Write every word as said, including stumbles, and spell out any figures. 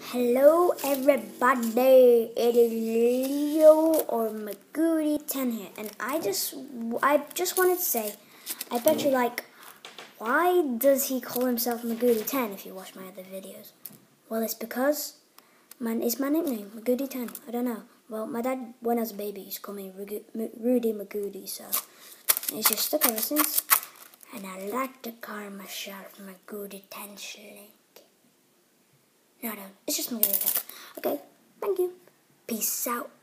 Hello everybody, it is Leo or Mgoudi ten here, and I just I just wanted to say, I bet you're like, why does he call himself Mgoudi ten if you watch my other videos? Well, it's because man, it's my nickname, Mgoudi ten. I don't know. Well, my dad, when I was a baby, used to call me Rudy Mgoudi, so it's just stuck ever since. And I like to call myself Mgoudi ten Slink. No, no, it's just Mgoudi ten. Okay, thank you. Peace out.